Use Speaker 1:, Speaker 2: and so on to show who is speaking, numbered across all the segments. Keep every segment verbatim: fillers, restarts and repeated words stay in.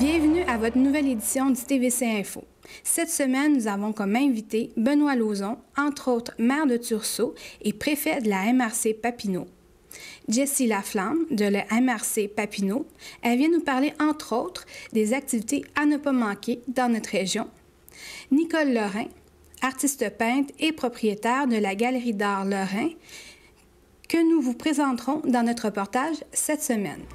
Speaker 1: Bienvenue à votre nouvelle édition du T V C Info. Cette semaine, nous avons comme invité Benoît Lauzon, entre autres maire de Tursault et préfet de la M R C Papineau. Jessie Laflamme, de la M R C Papineau, elle vient nous parler, entre autres, des activités à ne pas manquer dans notre région. Nicole Lorrain, artiste peintre et propriétaire de la Galerie d'art Lorrain, que nous vous présenterons dans notre reportage cette semaine.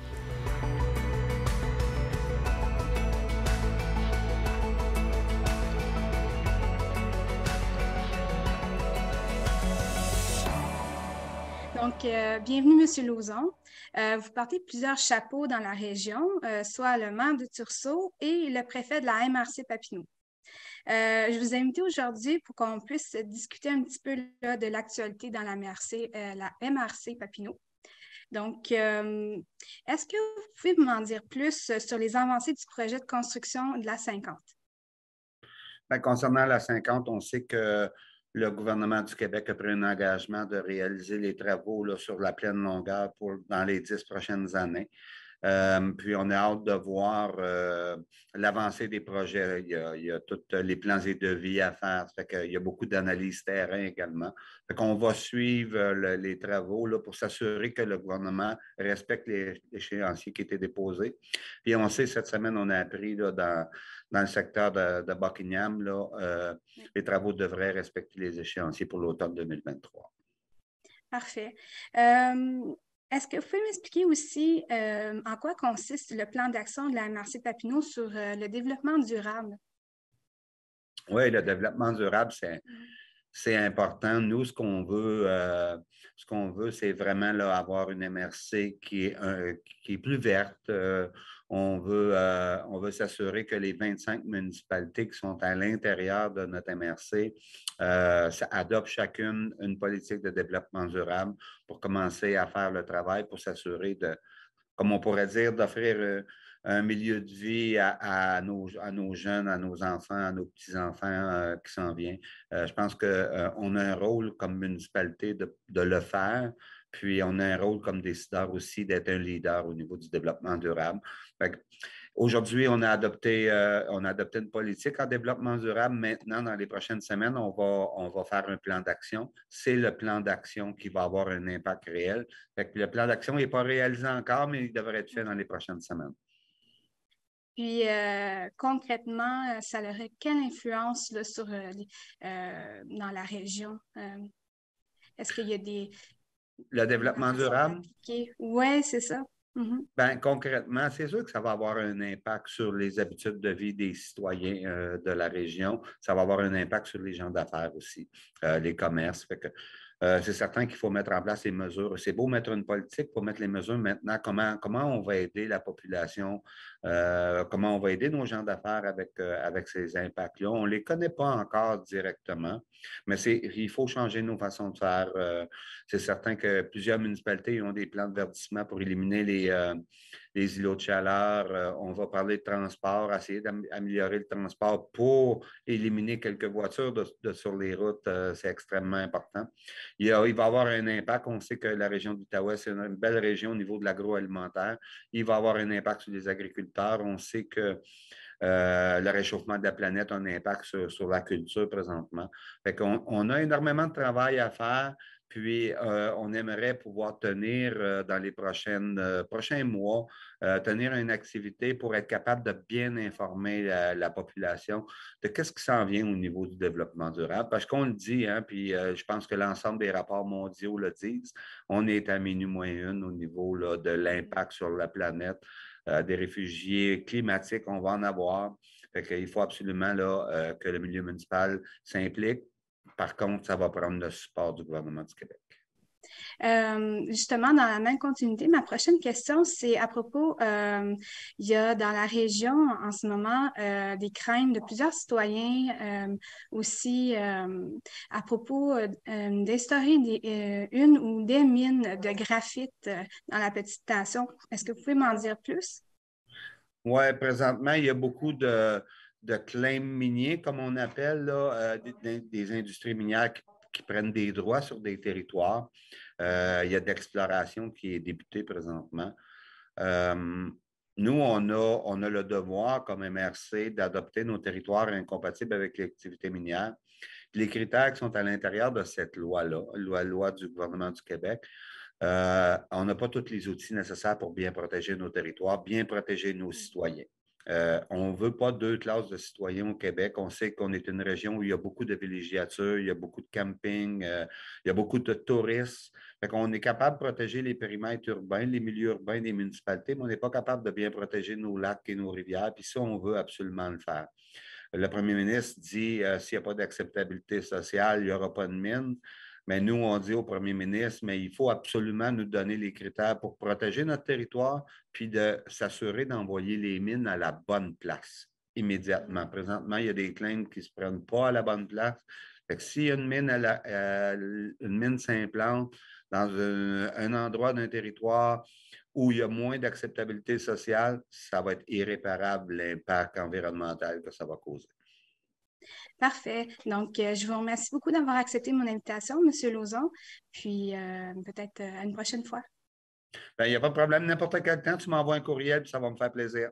Speaker 1: Donc, euh, bienvenue, M. Lauzon. Euh, vous portez plusieurs chapeaux dans la région, euh, soit le maire de Tursault et le préfet de la M R C Papineau. Euh, je vous ai invité aujourd'hui pour qu'on puisse discuter un petit peu là, de l'actualité dans la M R C, euh, la M R C Papineau. Donc, euh, est-ce que vous pouvez m'en dire plus sur les avancées du projet de construction de la cinquante?
Speaker 2: Bien, concernant la cinquante, on sait que le gouvernement du Québec a pris un engagement de réaliser les travaux là, sur la pleine longueur pour, dans les dix prochaines années. Euh, puis, on a hâte de voir euh, l'avancée des projets. Il y, a, il y a tous les plans et devis à faire. Ça fait qu'il y a beaucoup d'analyses terrain également. Fait qu'on va suivre le, les travaux là, pour s'assurer que le gouvernement respecte les échéanciers qui étaient déposés. Puis, on sait, cette semaine, on a appris là, dans, dans le secteur de, de Buckingham, là, euh, les travaux devraient respecter les échéanciers pour l'automne deux mille vingt-trois.
Speaker 1: Parfait. Euh... Est-ce que vous pouvez m'expliquer aussi euh, en quoi consiste le plan d'action de la M R C Papineau sur euh, le développement durable?
Speaker 2: Oui, le développement durable, c'est, c'est important. Nous, ce qu'on veut, euh, ce qu'on veut, c'est vraiment là, avoir une M R C qui est, euh, qui est plus verte. Euh, on veut, euh, on veut s'assurer que les vingt-cinq municipalités qui sont à l'intérieur de notre M R C euh, adoptent chacune une politique de développement durable pour commencer à faire le travail, pour s'assurer de, comme on pourrait dire, d'offrir euh, un milieu de vie à, à, nos, à nos jeunes, à nos enfants, à nos petits-enfants euh, qui s'en viennent. Euh, je pense qu'on euh, a un rôle comme municipalité de, de le faire, puis on a un rôle comme décideur aussi d'être un leader au niveau du développement durable. Aujourd'hui, on a adopté, euh, on a adopté une politique en développement durable. Maintenant, dans les prochaines semaines, on va, on va faire un plan d'action. C'est le plan d'action qui va avoir un impact réel. Fait que le plan d'action n'est pas réalisé encore, mais il devrait être fait dans les prochaines semaines.
Speaker 1: Puis, euh, concrètement, ça aurait quelle influence là, sur, euh, euh, dans la région? Euh, est-ce qu'il y a des...
Speaker 2: Le développement durable?
Speaker 1: Oui, c'est ça. Mm-hmm.
Speaker 2: Bien, concrètement, c'est sûr que ça va avoir un impact sur les habitudes de vie des citoyens euh, de la région. Ça va avoir un impact sur les gens d'affaires aussi, euh, les commerces. Fait que, euh, c'est certain qu'il faut mettre en place les mesures. C'est beau mettre une politique pour mettre les mesures maintenant. Comment, comment on va aider la population? Euh, comment on va aider nos gens d'affaires avec, euh, avec ces impacts-là? On ne les connaît pas encore directement, mais c'est, il faut changer nos façons de faire. Euh, c'est certain que plusieurs municipalités ont des plans de verdissement pour éliminer les, euh, les îlots de chaleur. Euh, on va parler de transport, essayer d'améliorer le transport pour éliminer quelques voitures de, de, sur les routes. Euh, c'est extrêmement important. Il, y a, il va y avoir un impact. On sait que la région d'Outaouais, c'est une belle région au niveau de l'agroalimentaire. Il va y avoir un impact sur les agriculteurs. On sait que euh, le réchauffement de la planète a un impact sur, sur la culture présentement. Fait qu'on, on a énormément de travail à faire. Puis, euh, on aimerait pouvoir tenir euh, dans les prochaines, euh, prochains mois, euh, tenir une activité pour être capable de bien informer la, la population de qu'est-ce qui s'en vient au niveau du développement durable. Parce qu'on le dit, hein, puis euh, je pense que l'ensemble des rapports mondiaux le disent, on est à minuit moins une au niveau là, de l'impact sur la planète. Euh, des réfugiés climatiques, on va en avoir. Fait qu'il faut absolument là, euh, que le milieu municipal s'implique. Par contre, ça va prendre le support du gouvernement du Québec.
Speaker 1: Euh, justement, dans la même continuité, ma prochaine question, c'est à propos, euh, il y a dans la région en ce moment euh, des craintes de plusieurs citoyens euh, aussi euh, à propos euh, d'instaurer des, euh, une ou des mines de graphite euh, dans la petite station. Est-ce que vous pouvez m'en dire plus?
Speaker 2: Oui, présentement, il y a beaucoup de, de claims miniers, comme on appelle, là, euh, des, des industries minières qui, qui prennent des droits sur des territoires. Euh, il y a de l'exploration qui est débutée présentement. Euh, nous, on a, on a le devoir, comme M R C, d'adopter nos territoires incompatibles avec l'activité minière. Puis les critères qui sont à l'intérieur de cette loi-là, la loi du gouvernement du Québec, euh, on n'a pas tous les outils nécessaires pour bien protéger nos territoires, bien protéger nos citoyens. Euh, on ne veut pas deux classes de citoyens au Québec. On sait qu'on est une région où il y a beaucoup de villégiatures, il y a beaucoup de camping, euh, il y a beaucoup de touristes. Fait qu'on est capable de protéger les périmètres urbains, les milieux urbains des municipalités, mais on n'est pas capable de bien protéger nos lacs et nos rivières. Puis ça, on veut absolument le faire. Le premier ministre dit euh, s'il n'y a pas d'acceptabilité sociale, il n'y aura pas de mine. Mais nous, on dit au premier ministre, mais il faut absolument nous donner les critères pour protéger notre territoire, puis de s'assurer d'envoyer les mines à la bonne place immédiatement. Présentement, il y a des claims qui ne se prennent pas à la bonne place. Fait que s'il y a une mine, à la, euh, une mine s'implante dans un, un endroit d'un territoire où il y a moins d'acceptabilité sociale, ça va être irréparable l'impact environnemental que ça va causer.
Speaker 1: Parfait. Donc, euh, je vous remercie beaucoup d'avoir accepté mon invitation, M. Lauzon, puis euh, peut-être euh, à une prochaine fois.
Speaker 2: Bien, il n'y a pas de problème. N'importe quel temps, tu m'envoies un courriel, puis ça va me faire plaisir.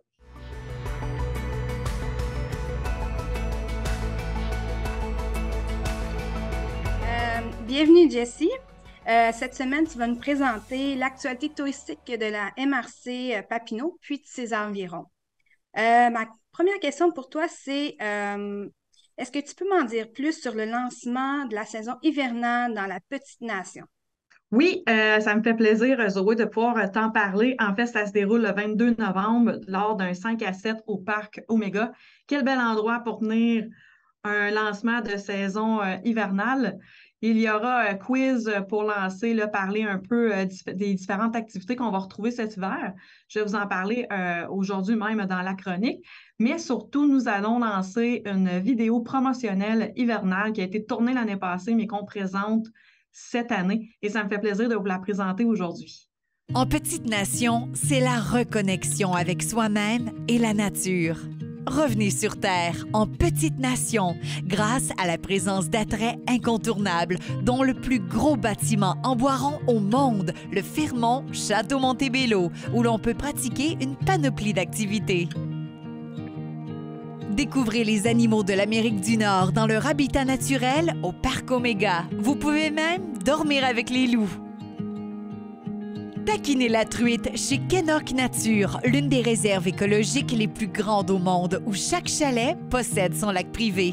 Speaker 1: Euh, bienvenue, Jessie. Euh, cette semaine, tu vas nous présenter l'actualité touristique de la M R C Papineau, puis de ses environs. Euh, ma première question pour toi, c'est euh, est-ce que tu peux m'en dire plus sur le lancement de la saison hivernale dans la Petite Nation?
Speaker 3: Oui, euh, ça me fait plaisir, Zoé, de pouvoir euh, t'en parler. En fait, ça se déroule le vingt-deux novembre lors d'un cinq à sept au parc Omega. Quel bel endroit pour tenir un lancement de saison euh, hivernale. Il y aura un quiz pour lancer, là, parler un peu euh, dif- des différentes activités qu'on va retrouver cet hiver. Je vais vous en parler euh, aujourd'hui même dans la chronique. Mais surtout, nous allons lancer une vidéo promotionnelle hivernale qui a été tournée l'année passée, mais qu'on présente cette année. Et ça me fait plaisir de vous la présenter aujourd'hui.
Speaker 4: En Petite Nation, c'est la reconnexion avec soi-même et la nature. Revenez sur Terre en Petite Nation grâce à la présence d'attraits incontournables, dont le plus gros bâtiment en bois rond au monde, le Firmont Château Montebello, où l'on peut pratiquer une panoplie d'activités. Découvrez les animaux de l'Amérique du Nord dans leur habitat naturel au Parc Omega. Vous pouvez même dormir avec les loups. Taquinez la truite chez Kennock Nature, l'une des réserves écologiques les plus grandes au monde, où chaque chalet possède son lac privé.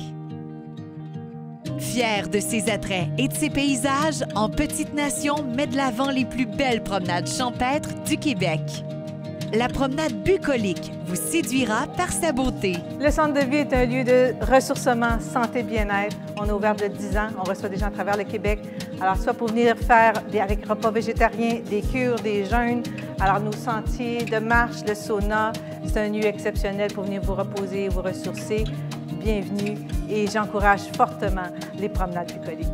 Speaker 4: Fier de ses attraits et de ses paysages, En Petite Nation met de l'avant les plus belles promenades champêtres du Québec. La promenade bucolique vous séduira par sa beauté.
Speaker 5: Le centre de vie est un lieu de ressourcement, santé, bien-être. On est ouvert de dix ans, on reçoit des gens à travers le Québec. Alors, soit pour venir faire des avec repas végétariens, des cures, des jeûnes. Alors, nos sentiers de marche, le sauna, c'est un lieu exceptionnel pour venir vous reposer, vous ressourcer. Bienvenue et j'encourage fortement les promenades bucoliques.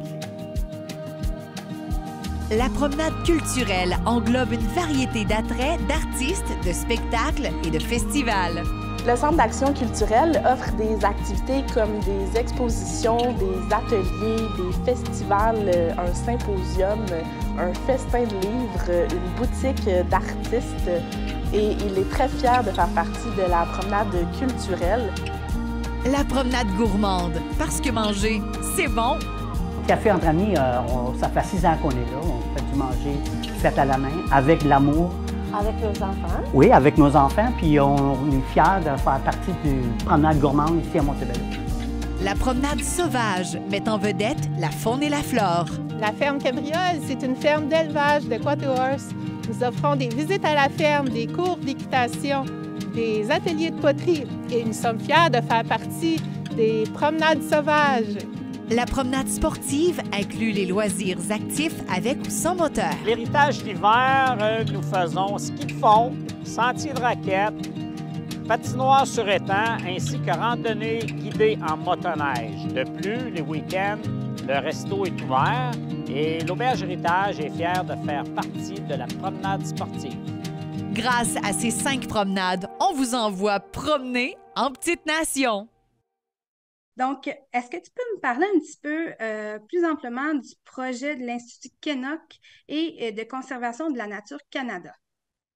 Speaker 4: La promenade culturelle englobe une variété d'attraits, d'artistes, de spectacles et de festivals.
Speaker 6: Le Centre d'action culturelle offre des activités comme des expositions, des ateliers, des festivals, un symposium, un festin de livres, une boutique d'artistes et il est très fier de faire partie de la promenade culturelle.
Speaker 4: La promenade gourmande, parce que manger, c'est bon.
Speaker 7: Café entre amis, euh, on, ça fait six ans qu'on est là. On fait du manger fait à la main, avec l'amour.
Speaker 6: Avec nos enfants.
Speaker 7: Oui, avec nos enfants. Puis on, on est fiers de faire partie du promenade gourmande ici à Montebello.
Speaker 4: La promenade sauvage met en vedette la faune et la flore.
Speaker 8: La ferme Cabriole, c'est une ferme d'élevage de Quarter-Horse. Nous offrons des visites à la ferme, des cours d'équitation, des ateliers de poterie et nous sommes fiers de faire partie des promenades sauvages.
Speaker 4: La promenade sportive inclut les loisirs actifs avec ou sans moteur.
Speaker 9: L'héritage d'hiver, euh, nous faisons ski de fond, sentier de raquettes, patinoire sur étang ainsi que randonnée guidée en motoneige. De plus, les week-ends, le resto est ouvert et l'Auberge Héritage est fière de faire partie de la promenade sportive.
Speaker 4: Grâce à ces cinq promenades, on vous envoie promener en Petite Nation.
Speaker 1: Donc, est-ce que tu peux me parler un petit peu euh, plus amplement du projet de l'Institut Kennock et euh, de conservation de la nature Canada?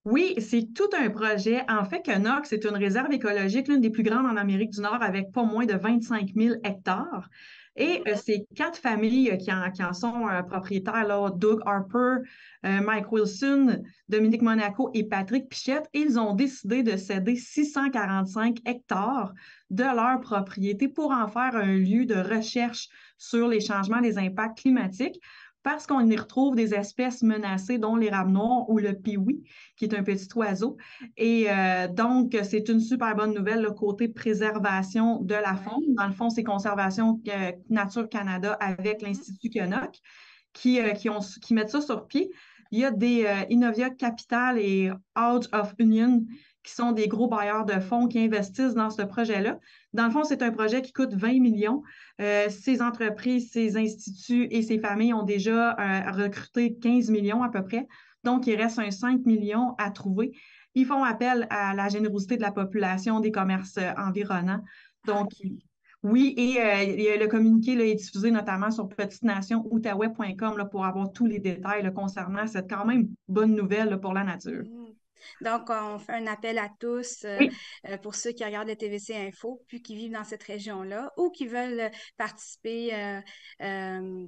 Speaker 3: Oui, c'est tout un projet. En fait, Kenock, c'est une réserve écologique, l'une des plus grandes en Amérique du Nord, avec pas moins de vingt-cinq mille hectares. Et euh, c'est quatre familles euh, qui en, qui en sont euh, propriétaires, là, Doug Harper, euh, Mike Wilson, Dominique Monaco et Patrick Pichette. Et ils ont décidé de céder six cent quarante-cinq hectares de leur propriété pour en faire un lieu de recherche sur les changements des impacts climatiques, parce qu'on y retrouve des espèces menacées, dont les rames noires ou le piwi, qui est un petit oiseau. Et euh, donc, c'est une super bonne nouvelle, le côté préservation de la faune. Dans le fond, c'est Conservation euh, Nature Canada avec l'Institut Kenock qui, euh, qui, ont, qui mettent ça sur pied. Il y a des euh, Innovia Capital et Out of Union qui sont des gros bailleurs de fonds qui investissent dans ce projet-là. Dans le fond, c'est un projet qui coûte vingt millions. Euh, ces entreprises, ces instituts et ces familles ont déjà euh, recruté quinze millions à peu près. Donc, il reste un cinq millions à trouver. Ils font appel à la générosité de la population des commerces euh, environnants. Donc, okay. Oui, et euh, le communiqué là, est diffusé notamment sur petite nation outaouais point com là, pour avoir tous les détails là, concernant cette quand même bonne nouvelle là, pour la nature.
Speaker 1: Mmh. Donc, on fait un appel à tous euh,
Speaker 3: oui.
Speaker 1: euh, pour ceux qui regardent le T V C Info, puis qui vivent dans cette région-là ou qui veulent participer euh, euh,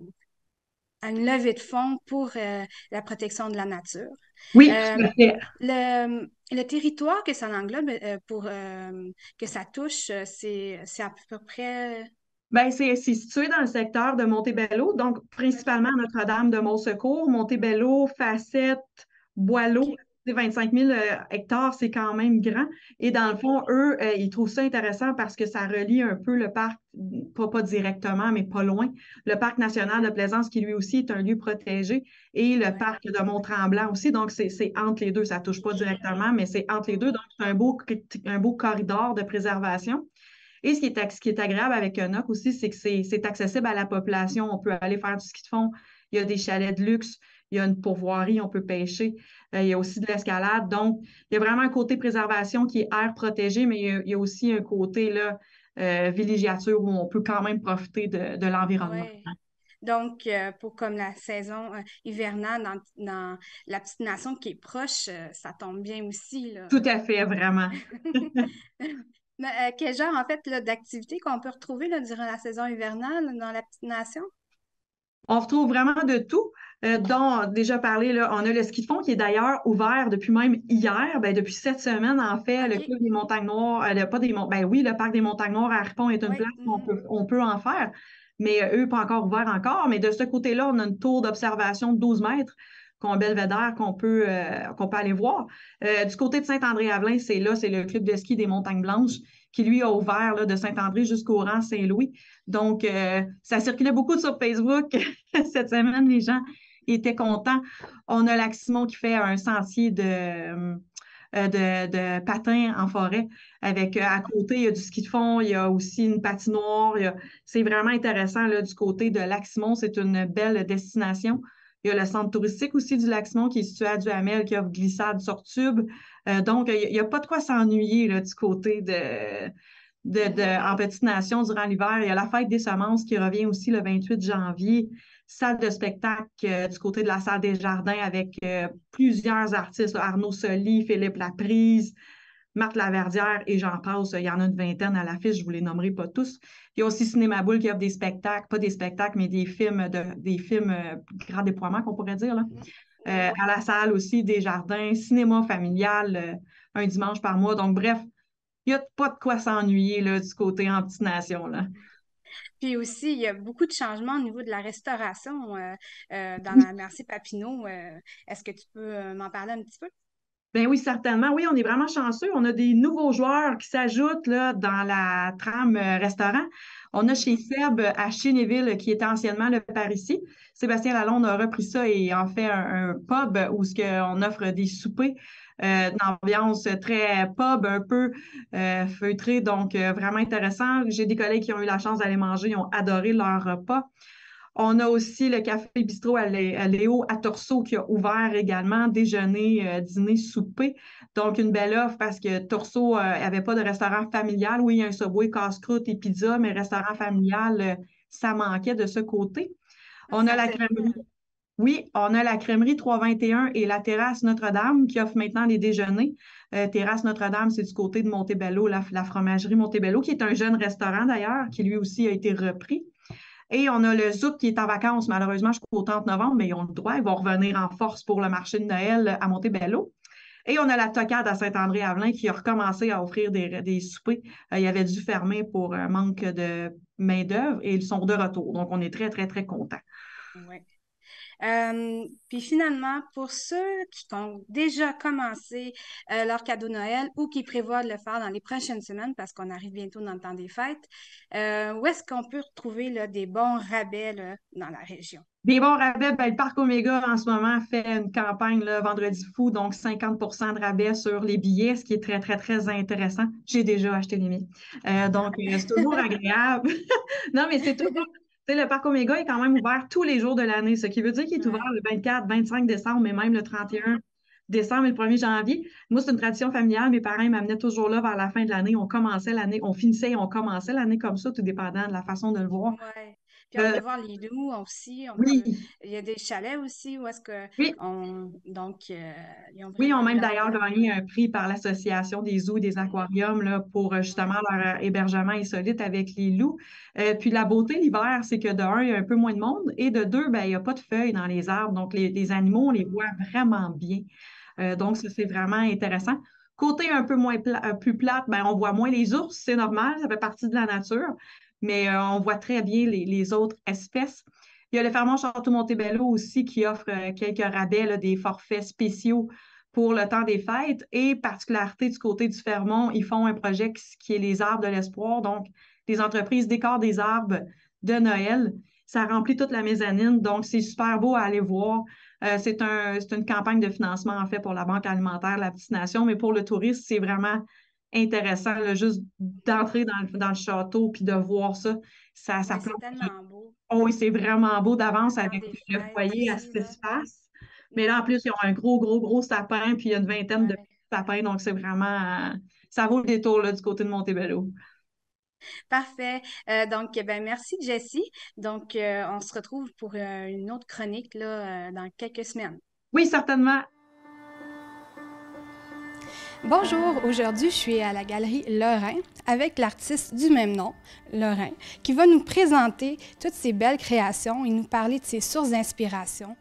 Speaker 1: à une levée de fonds pour euh, la protection de la nature.
Speaker 3: Oui,
Speaker 1: euh,
Speaker 3: tout à fait.
Speaker 1: Le, le territoire que ça englobe, euh, pour euh, que ça touche, c'est, c'est à peu près...
Speaker 3: Bien, c'est, c'est situé dans le secteur de Montebello, donc principalement Notre-Dame de Monsecours, Montebello, Facette, Boileau. Okay. vingt-cinq mille euh, hectares, c'est quand même grand. Et dans le fond, eux, euh, ils trouvent ça intéressant parce que ça relie un peu le parc, pas, pas directement, mais pas loin, le parc national de Plaisance, qui lui aussi est un lieu protégé, et le parc de Mont-Tremblant aussi. Donc, c'est, c'est entre les deux. Ça ne touche pas directement, mais c'est entre les deux. Donc, c'est un beau, un beau corridor de préservation. Et ce qui est, ce qui est agréable avec Kenock aussi, c'est que c'est, c'est accessible à la population. On peut aller faire du ski de fond. Il y a des chalets de luxe. Il y a une pourvoirie, on peut pêcher. Euh, il y a aussi de l'escalade. Donc, il y a vraiment un côté préservation qui est air protégé, mais il y a, il y a aussi un côté là, euh, villégiature où on peut quand même profiter de, de l'environnement.
Speaker 1: Ouais. Donc, euh, pour comme la saison euh, hivernale dans, dans la petite nation qui est proche, euh, ça tombe bien aussi, là.
Speaker 3: Tout à fait, vraiment.
Speaker 1: Mais, euh, quel genre, en fait, là, d'activités qu'on peut retrouver là, durant la saison hivernale dans la petite nation?
Speaker 3: On retrouve vraiment de tout, euh, dont déjà parlé, là, on a le ski de fond qui est d'ailleurs ouvert depuis même hier, ben, depuis cette semaine, en fait, okay. Le Club des Montagnes Noires, euh, le, pas des ben oui, le Parc des Montagnes Noires à Ripon est une oui. place où on peut, on peut en faire, mais euh, eux, pas encore ouverts encore. Mais de ce côté-là, on a une tour d'observation de douze mètres qu'on belvédère, qu'on peut, euh, qu'on peut aller voir. Euh, du côté de Saint-André-Avelin, c'est là, c'est le Club de ski des Montagnes Blanches qui, lui, a ouvert là, de Saint-André jusqu'au rang Saint-Louis. Donc, euh, ça circulait beaucoup sur Facebook cette semaine. Les gens étaient contents. On a Lac-Simon qui fait un sentier de, euh, de, de patins en forêt. Avec, euh, à côté, il y a du ski de fond, il y a aussi une patinoire. A... C'est vraiment intéressant là, du côté de Lac-Simon. C'est une belle destination. Il y a le centre touristique aussi du Lac-Simon qui est situé à Duhamel, qui offre glissade sur tube. Euh, donc, il n'y a, a pas de quoi s'ennuyer là, du côté de, de, de, en Petite Nation durant l'hiver. Il y a la fête des semences qui revient aussi le vingt-huit janvier. Salle de spectacle euh, du côté de la salle des Jardins avec euh, plusieurs artistes, là, Arnaud Soli, Philippe Laprise, Marthe Laverdière et j'en passe. Il y en a une vingtaine à l'affiche, je ne vous les nommerai pas tous. Il y a aussi Cinéma Boule qui offre des spectacles, pas des spectacles, mais des films, de, des films euh, grand déploiement qu'on pourrait dire. Là. Euh, à la salle aussi, des jardins, cinéma familial, euh, un dimanche par mois. Donc, bref, il n'y a pas de quoi s'ennuyer là, du côté en Petite Nation. Là.
Speaker 1: Puis aussi, il y a beaucoup de changements au niveau de la restauration euh, euh, dans la M R C Papineau. Euh, est-ce que tu peux euh, m'en parler un petit peu?
Speaker 3: Bien oui, certainement. Oui, on est vraiment chanceux. On a des nouveaux joueurs qui s'ajoutent là, dans la trame euh, restaurant. On a chez Seb à Chénéville, qui était anciennement le Parisis. Sébastien Lalonde a repris ça et en fait un, un pub où ce on offre des soupers euh, d'ambiance très pub, un peu euh, feutré, donc euh, vraiment intéressant. J'ai des collègues qui ont eu la chance d'aller manger, ils ont adoré leur repas. On a aussi le Café Bistrot à Léo à Torceau qui a ouvert également, déjeuner, euh, dîner, souper. Donc, une belle offre parce que Torceau n'avait euh, pas de restaurant familial. Oui, il y a un Subway, casse-croûte et pizza, mais restaurant familial, euh, ça manquait de ce côté. On
Speaker 1: ça
Speaker 3: a la crèmerie. Oui, on a la crèmerie trois vingt et un et la terrasse Notre-Dame qui offre maintenant les déjeuners. Euh, terrasse Notre-Dame, c'est du côté de Montebello, la, la fromagerie Montebello, qui est un jeune restaurant d'ailleurs, qui lui aussi a été repris. Et on a le Zouk qui est en vacances, malheureusement, jusqu'au trente novembre, mais ils ont le droit, ils vont revenir en force pour le marché de Noël à Montebello. Et on a la Tocade à Saint-André-Avelin qui a recommencé à offrir des, des soupers. Euh, il avait dû fermer pour un manque de main-d'œuvre et ils sont de retour. Donc, on est très, très, très contents.
Speaker 1: Oui. Euh, puis finalement, pour ceux qui ont déjà commencé euh, leur cadeau Noël ou qui prévoient de le faire dans les prochaines semaines, parce qu'on arrive bientôt dans le temps des fêtes, euh, où est-ce qu'on peut retrouver là, des bons rabais là, dans la région?
Speaker 3: Des bons rabais, ben, le Parc Oméga en ce moment fait une campagne là, Vendredi fou, donc cinquante pour cent de rabais sur les billets, ce qui est très, très, très intéressant. J'ai déjà acheté les miens. Euh, donc, euh, c'est toujours agréable. Non, mais c'est toujours. Tu sais, le Parc Oméga est quand même ouvert tous les jours de l'année, ce qui veut dire qu'il est
Speaker 1: Ouais.
Speaker 3: ouvert le vingt-quatre, vingt-cinq décembre, mais même le trente et un décembre et le premier janvier. Moi, c'est une tradition familiale. Mes parents m'amenaient toujours là vers la fin de l'année. On commençait l'année, on finissait et on commençait l'année comme ça, tout dépendant de la façon de le voir.
Speaker 1: Ouais. Puis on
Speaker 3: Euh,
Speaker 1: peut voir les loups aussi. On peut...
Speaker 3: oui,
Speaker 1: Il y a des chalets aussi où est-ce que
Speaker 3: oui.
Speaker 1: on... Donc, euh, ils ont
Speaker 3: Oui, ils
Speaker 1: vraiment
Speaker 3: ont
Speaker 1: mis
Speaker 3: même
Speaker 1: leur
Speaker 3: d'ailleurs
Speaker 1: gamme.
Speaker 3: gagné un prix par l'Association des zoos et des aquariums là, pour euh, justement leur euh, hébergement insolite avec les loups. Euh, puis la beauté l'hiver, c'est que de un, il y a un peu moins de monde et de deux, ben, il n'y a pas de feuilles dans les arbres. Donc, les, les animaux, on les voit vraiment bien. Euh, donc, ça, c'est vraiment intéressant. Côté un peu moins pla- euh, plus plate, ben, on voit moins les ours, c'est normal, ça fait partie de la nature, mais euh, on voit très bien les, les autres espèces. Il y a le Fermont Château-Montebello aussi qui offre euh, quelques rabais, là, des forfaits spéciaux pour le temps des fêtes. Et particularité du côté du Fermont, ils font un projet qui, qui est les arbres de l'espoir. Donc, les entreprises décorent des arbres de Noël. Ça remplit toute la mezzanine. Donc, c'est super beau à aller voir. Euh, c'est un, c'est une campagne de financement, en fait, pour la Banque alimentaire La Petite Nation. Mais pour le tourisme, c'est vraiment intéressant, là, juste d'entrer dans le, dans le château puis de voir ça. Ça, ça
Speaker 1: Oui, c'est
Speaker 3: plonge.
Speaker 1: tellement beau.
Speaker 3: Oh oui, c'est vraiment beau d'avance
Speaker 1: Le temps
Speaker 3: avec
Speaker 1: des
Speaker 3: le
Speaker 1: fêtes
Speaker 3: foyer à
Speaker 1: aussi,
Speaker 3: six
Speaker 1: là.
Speaker 3: faces. Mais là, en plus, ils ont un gros, gros, gros sapin, puis il y a une vingtaine de
Speaker 1: Ouais.
Speaker 3: petits sapins. Donc, c'est vraiment. euh, ça vaut le détour là, du côté de Montebello.
Speaker 1: Parfait. Euh, donc, ben, merci, Jessie. Donc, euh, on se retrouve pour euh, une autre chronique là, euh, dans quelques semaines.
Speaker 3: Oui, certainement.
Speaker 1: Bonjour, aujourd'hui je suis à la galerie Lorrain avec l'artiste du même nom, Lorrain, qui va nous présenter toutes ses belles créations et nous parler de ses sources d'inspiration.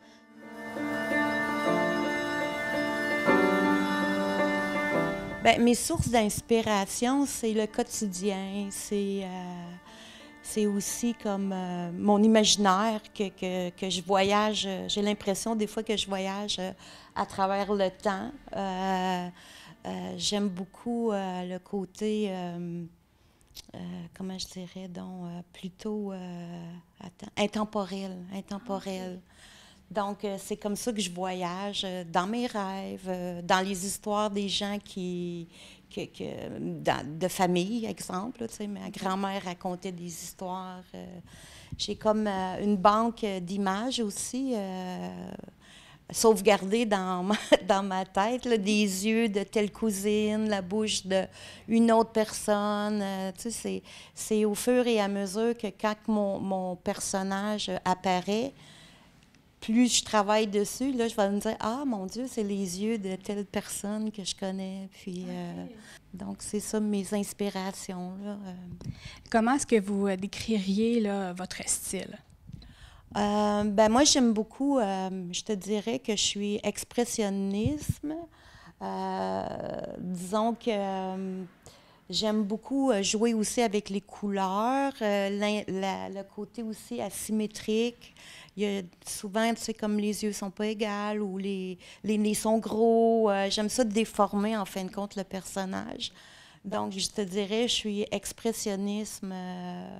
Speaker 10: Bien, mes sources d'inspiration, c'est le quotidien, c'est euh, c'est aussi comme euh, mon imaginaire que, que, que je voyage. J'ai l'impression des fois que je voyage euh, à travers le temps. Euh, euh, j'aime beaucoup euh, le côté, euh, euh, comment je dirais, donc, euh, plutôt euh, attends, intemporel, intemporel. Donc, euh, c'est comme ça que je voyage, euh, dans mes rêves, euh, dans les histoires des gens qui, que, que, dans, de famille, exemple. Là, tu sais, ma grand-mère racontait des histoires. Euh, j'ai comme euh, une banque d'images aussi, euh, sauvegardée dans ma, dans ma tête, là, des yeux de telle cousine, la bouche d'une autre personne. Euh, tu sais, c'est, c'est au fur et à mesure que quand mon, mon personnage apparaît, plus je travaille dessus, là, je vais me dire « Ah, mon Dieu, c'est les yeux de telle personne que je connais. » Puis, okay. euh, donc, c'est ça mes inspirations. Là.
Speaker 1: Comment est-ce que vous décririez là, votre style?
Speaker 10: Euh, ben moi, j'aime beaucoup, euh, je te dirais que je suis expressionnisme. Euh, disons que euh, j'aime beaucoup jouer aussi avec les couleurs, euh, la, la, le côté aussi asymétrique. Il y a souvent, tu sais, comme les yeux sont pas égaux ou les, les nez sont gros. Euh, j'aime ça déformer, en fin de compte, le personnage. Donc, je te dirais, je suis expressionnisme. Euh,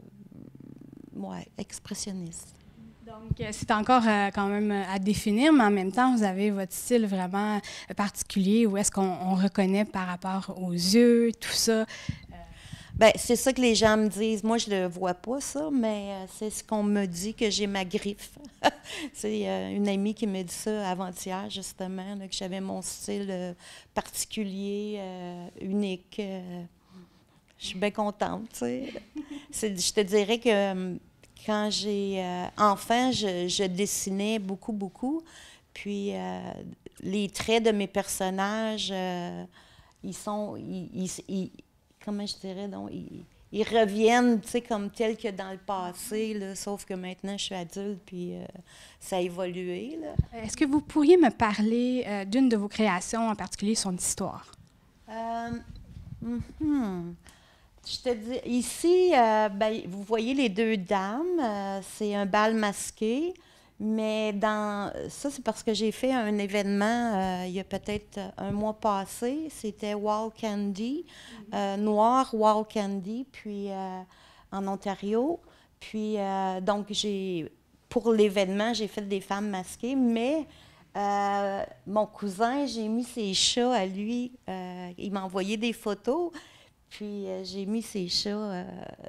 Speaker 10: ouais, expressionniste.
Speaker 1: Donc, c'est encore euh, quand même à définir, mais en même temps, vous avez votre style vraiment particulier. Où est-ce qu'on on reconnaît par rapport aux yeux, tout ça?
Speaker 10: Bien, c'est ça que les gens me disent. Moi, je ne le vois pas, ça, mais euh, c'est ce qu'on me dit, que j'ai ma griffe. C'est euh, une amie qui me dit ça avant-hier, justement, là, que j'avais mon style euh, particulier, euh, unique. Euh, je suis bien contente, tu sais. C'est, je te dirais que, quand j'ai euh, enfant, je, je dessinais beaucoup, beaucoup. Puis euh, les traits de mes personnages, euh, ils sont, ils, ils, ils, comment je dirais, donc, ils, ils reviennent, tu sais, comme tels que dans le passé, là, sauf que maintenant, je suis adulte, puis euh, ça a évolué, là.
Speaker 1: Est-ce que vous pourriez me parler euh, d'une de vos créations, en particulier son histoire?
Speaker 10: Euh, mm-hmm. Je te dis, ici, euh, ben, vous voyez les deux dames, euh, c'est un bal masqué, mais dans ça, c'est parce que j'ai fait un événement euh, il y a peut-être un mois passé, c'était Wall Candy, euh, noir Wall Candy, puis euh, en Ontario. Puis, euh, donc, j'ai pour l'événement, j'ai fait des femmes masquées, mais euh, mon cousin, j'ai mis ses chats à lui, euh, il m'a envoyé des photos. Puis euh, j'ai mis ces chats euh,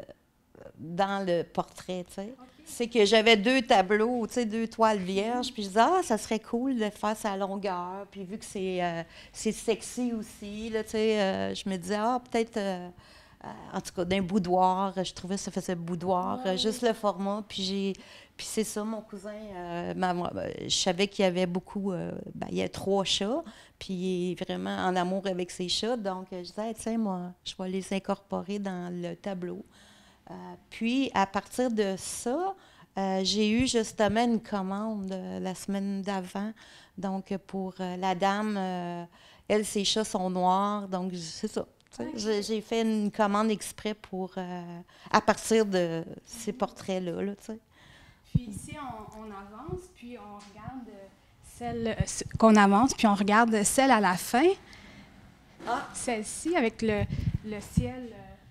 Speaker 10: dans le portrait, tu sais. Okay. C'est que j'avais deux tableaux, tu sais, deux toiles vierges. Puis je disais, ah, ça serait cool de faire ça à longueur. Puis vu que c'est euh, c'est sexy aussi, là, tu sais, euh, je me disais, ah, peut-être, euh, euh, en tout cas, d'un boudoir. Je trouvais que ça faisait boudoir, ouais. euh, juste le format. Puis j'ai... Puis c'est ça, mon cousin, euh, ma, je savais qu'il y avait beaucoup, euh, ben, il y a trois chats, puis il est vraiment en amour avec ses chats. Donc, je disais, tiens, moi, je vais les incorporer dans le tableau. Euh, puis, à partir de ça, euh, j'ai eu justement une commande euh, la semaine d'avant. Donc, pour euh, la dame, euh, elle, ses chats sont noirs, donc c'est ça. Okay. J'ai fait une commande exprès pour, euh, à partir de ces portraits-là, là, tu sais.
Speaker 1: Puis ici, on, on avance, puis on regarde celle euh, qu'on avance, puis on regarde celle à la fin. Ah. Celle-ci avec le, le ciel,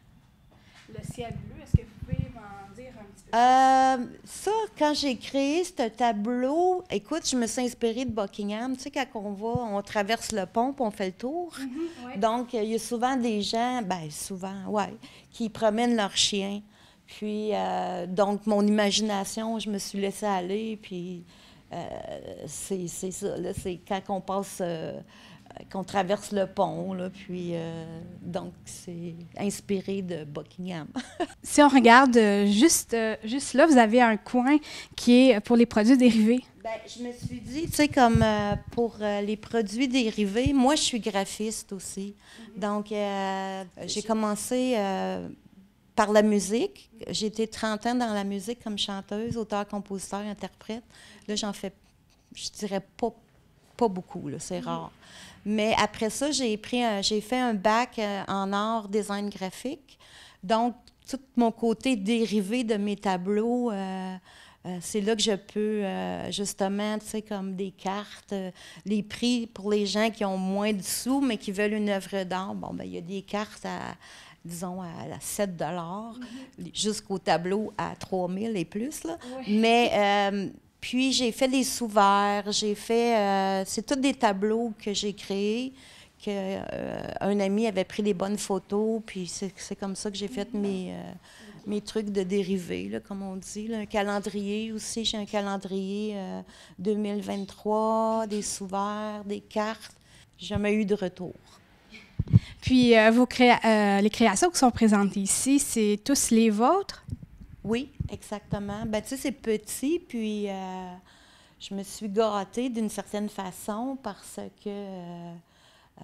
Speaker 1: euh, le ciel bleu. Est-ce que vous pouvez m'en dire un petit peu?
Speaker 10: Euh, ça, quand j'ai créé ce tableau, écoute, je me suis inspirée de Buckingham. Tu sais, quand on va, on traverse le pont, puis on fait le tour. Mm-hmm, ouais. Donc, il y a souvent des gens, bien souvent, ouais, qui promènent leurs chiens. Puis, euh, donc, mon imagination, je me suis laissée aller, puis euh, c'est ça, là, c'est quand on passe, euh, qu'on traverse le pont, là, puis euh, donc, c'est inspiré de Buckingham.
Speaker 1: Si on regarde euh, juste, euh, juste là, vous avez un coin qui est pour les produits dérivés.
Speaker 10: Bien, je me suis dit, tu sais, comme euh, pour euh, les produits dérivés, moi, je suis graphiste aussi. Mm-hmm. Donc, euh, j'ai commencé... Euh, par la musique. J'ai été trente ans dans la musique comme chanteuse, auteur, compositeur, interprète. Là, j'en fais, je dirais pas, pas beaucoup, là, c'est rare. Mais après ça, j'ai pris un, j'ai fait un bac en art, design graphique. Donc, tout mon côté dérivé de mes tableaux, euh, euh, c'est là que je peux, euh, justement, tu sais, comme des cartes, euh, les prix pour les gens qui ont moins de sous, mais qui veulent une œuvre d'art. Bon, bien, il y a des cartes à... disons, à sept dollars, mm-hmm. jusqu'au tableau à trois mille et plus. Là. Oui. Mais euh, puis, j'ai fait des sous-verts, j'ai fait... Euh, c'est tous des tableaux que j'ai créés, qu'un euh, ami avait pris les bonnes photos, puis c'est comme ça que j'ai fait mm-hmm. mes, euh, mes trucs de dérivés, là, comme on dit. Là. Un calendrier aussi, j'ai un calendrier euh, deux mille vingt-trois, des sous-verts, des cartes. Jamais eu de retour.
Speaker 1: Puis, euh, vos créa euh, les créations qui sont présentées ici, c'est tous les vôtres?
Speaker 10: Oui, exactement. Ben, tu sais, c'est petit, puis euh, je me suis gâtée d'une certaine façon parce que, euh, euh,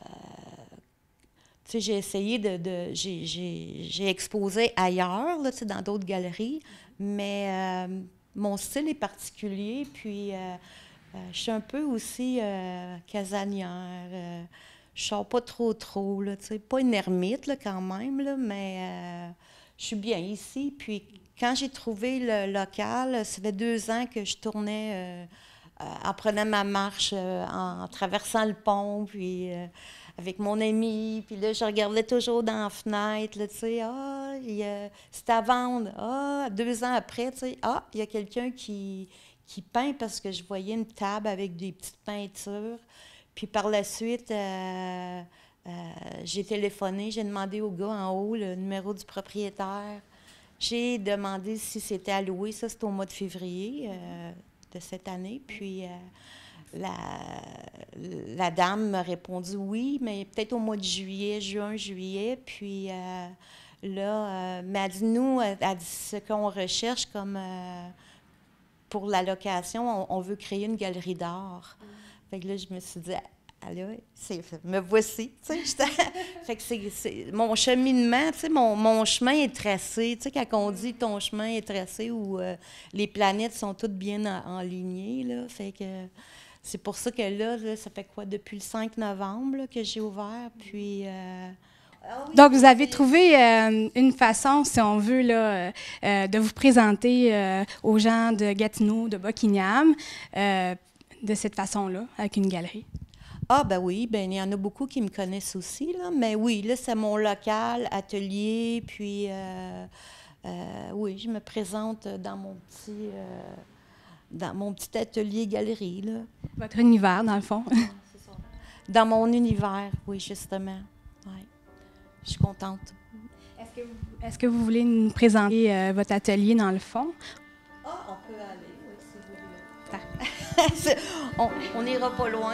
Speaker 10: tu sais, j'ai essayé de... de j'ai exposé ailleurs, là, tu sais, dans d'autres galeries, mais euh, mon style est particulier, puis euh, euh, je suis un peu aussi euh, casanière, euh, je ne sors pas trop, trop, là, tu sais, pas une ermite, là, quand même, là, mais euh, je suis bien ici. Puis, quand j'ai trouvé le local, ça fait deux ans que je tournais euh, euh, en prenant ma marche, euh, en, en traversant le pont, puis euh, avec mon ami. Puis là, je regardais toujours dans la fenêtre, là, tu sais, ah, c'est à vendre. Ah, deux ans après, tu sais, ah, il y a quelqu'un qui, qui peint parce que je voyais une table avec des petites peintures. Puis par la suite, euh, euh, j'ai téléphoné, j'ai demandé au gars en haut le numéro du propriétaire. J'ai demandé si c'était à louer. Ça, c'était au mois de février euh, de cette année. Puis euh, la, la dame m'a répondu oui, mais peut-être au mois de juillet, juin, juillet. Puis euh, Là, euh, mais elle dit, nous, elle, elle dit, ce qu'on recherche comme euh, pour la location, on, on veut créer une galerie d'art. Mm. Fait que là, je me suis dit, allez, c'est, me voici, tu sais. Fait que c'est, c'est mon cheminement, tu sais, mon, mon chemin est tracé. Tu sais, quand on dit ton chemin est tracé, où euh, les planètes sont toutes bien en, enlignées, là. Fait que c'est pour ça que là, là, ça fait quoi, depuis le cinq novembre là, que j'ai ouvert, puis... Euh,
Speaker 1: Ah oui, donc, vous avez trouvé euh, une façon, si on veut, là, euh, de vous présenter euh, aux gens de Gatineau, de Buckingham, euh, de cette façon-là, avec une galerie.
Speaker 10: Ah, ben oui, ben il y en a beaucoup qui me connaissent aussi, là. Mais oui, là, c'est mon local, atelier, puis euh, euh, oui, je me présente dans mon petit, euh, dans mon petit atelier-galerie, là.
Speaker 1: Votre univers, dans le fond.
Speaker 10: Ah, c'est ça. Dans mon univers, oui, justement, oui. Je suis contente.
Speaker 1: Est-ce que vous, est-ce que vous voulez nous présenter euh, votre atelier dans le fond?
Speaker 10: Ah, on peut aller, oui, si vous voulez. on, on n'ira pas loin.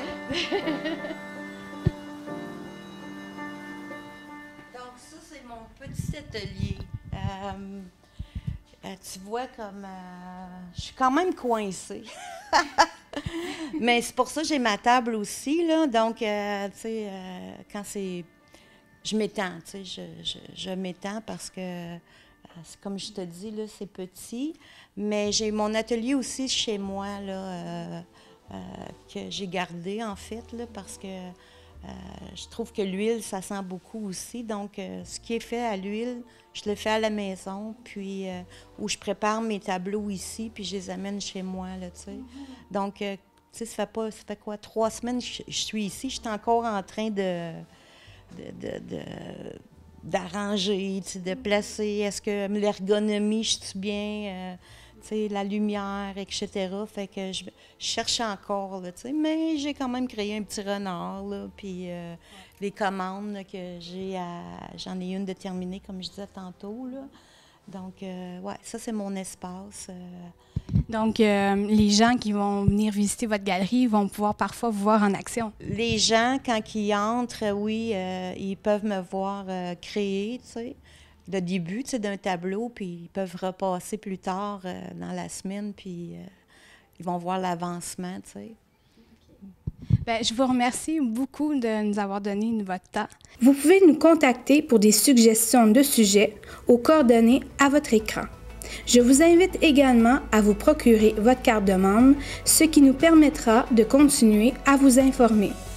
Speaker 10: Donc, ça, c'est mon petit atelier. Euh, euh, tu vois comme... Euh, je suis quand même coincée. Mais c'est pour ça que j'ai ma table aussi, là. Donc, euh, tu sais, euh, quand c'est... Je m'étends, tu sais, je, je, je m'étends parce que, euh, comme je te dis, là, c'est petit. Mais j'ai mon atelier aussi chez moi, là, euh, euh, que j'ai gardé, en fait, là, parce que euh, je trouve que l'huile, ça sent beaucoup aussi. Donc, euh, ce qui est fait à l'huile, je le fais à la maison, puis euh, où je prépare mes tableaux ici, puis je les amène chez moi, là, tu sais. Mm-hmm. Donc, euh, tu sais, ça fait pas, ça fait quoi, trois semaines que je, je suis ici, je suis encore en train de... De, de, de, d'arranger, de placer, est-ce que l'ergonomie, je suis bien, euh, la lumière, et cetera. Fait que je, je cherche encore, là, mais j'ai quand même créé un petit renard, là, puis euh, les commandes là, que j'ai, à, j'en ai une de terminée, comme je disais tantôt, là. Donc, euh, ouais, ça, c'est mon espace. Euh.
Speaker 1: Donc, euh, les gens qui vont venir visiter votre galerie vont pouvoir parfois vous voir en action.
Speaker 10: Les gens, quand ils entrent, oui, euh, ils peuvent me voir euh, créer, tu sais, le début, tu sais, d'un tableau, puis ils peuvent repasser plus tard euh, dans la semaine, puis euh, ils vont voir l'avancement, tu sais.
Speaker 1: Bien, je vous remercie beaucoup de nous avoir donné votre temps. Vous pouvez nous contacter pour des suggestions de sujets aux coordonnées à votre écran. Je vous invite également à vous procurer votre carte de membre, ce qui nous permettra de continuer à vous informer.